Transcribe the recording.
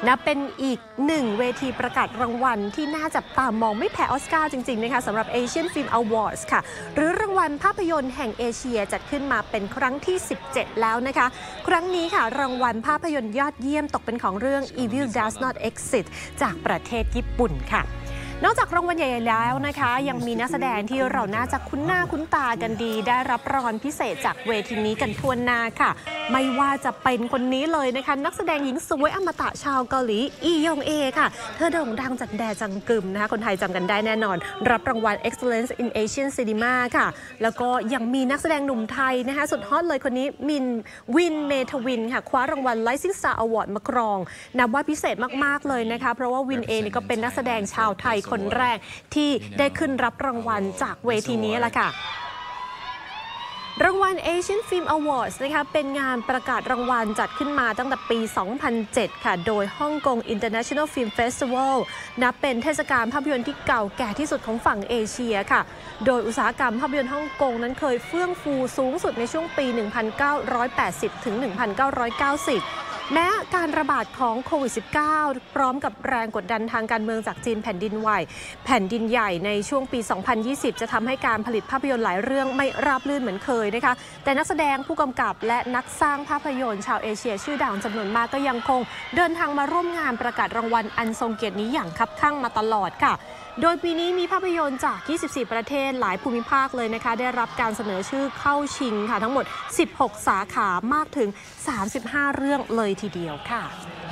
นับเป็นอีกหนึ่งเวทีประกาศรางวัลที่น่าจับตามองไม่แพ้ออสการ์จริงๆนะคะสำหรับ Asian Film Awards ค่ะหรือรางวัลภาพยนตร์แห่งเอเชียจัดขึ้นมาเป็นครั้งที่ 17 แล้วนะคะครั้งนี้ค่ะรางวัลภาพยนตร์ยอดเยี่ยมตกเป็นของเรื่อง Evil Does Not Exist จากประเทศญี่ปุ่นค่ะนอกจากรางวัลใหญ่ๆแล้วนะคะยังมีนักแสดงที่เราน่าจะคุ้นหน้าคุ้นตากันดีได้รับรางวัลพิเศษจากเวทีนี้กันทั่วหน้าค่ะไม่ว่าจะเป็นคนนี้เลยนะคะนักแสดงหญิงสวยอมตะชาวเกาหลีอียองเอค่ะเธอโด่งดังจากแดจังกึมนะคะคนไทยจำกันได้แน่นอนรับรางวัล Excellence in Asian Cinema ค่ะแล้วก็ยังมีนักแสดงหนุ่มไทยนะคะสุดฮอตเลยคนนี้วินเมทวินค่ะคว้ารางวัล Rising Star Award มาครองนับว่าพิเศษมากๆเลยนะคะเพราะว่าวินเองก็เป็นนักแสดงชาวไทยคนแรกที่ได้ขึ้นรับรางวัลจากเวทีนี้แหละค่ะรางวัล Asian Film Awards นะคะเป็นงานประกาศรางวัลจัดขึ้นมาตั้งแต่ปี 2007 ค่ะโดยฮ่องกง International Film Festival นับเป็นเทศกาลภาพยนตร์ที่เก่าแก่ที่สุดของฝั่งเอเชียค่ะโดยอุตสาหกรรมภาพยนตร์ฮ่องกงนั้นเคยเฟื่องฟูสูงสุดในช่วงปี 1980 ถึง 1990แม้การระบาดของโควิด -19 พร้อมกับแรงกดดันทางการเมืองจากจีนแผ่นดินใหญ่ในช่วงปี 2020 จะทำให้การผลิตภาพยนตร์หลายเรื่องไม่ราบรื่นเหมือนเคยนะคะแต่นักแสดงผู้กำกับและนักสร้างภาพยนตร์ชาวเอเชียชื่อดังจำนวนมากก็ยังคงเดินทางมาร่วมงานประกาศรางวัลอันทรงเกียรตินี้อย่างคับคั่งมาตลอดค่ะโดยปีนี้มีภาพยนตร์จาก 24 ประเทศหลายภูมิภาคเลยนะคะได้รับการเสนอชื่อเข้าชิงค่ะทั้งหมด 16 สาขามากถึง 35 เรื่องเลยทีเดียวค่ะ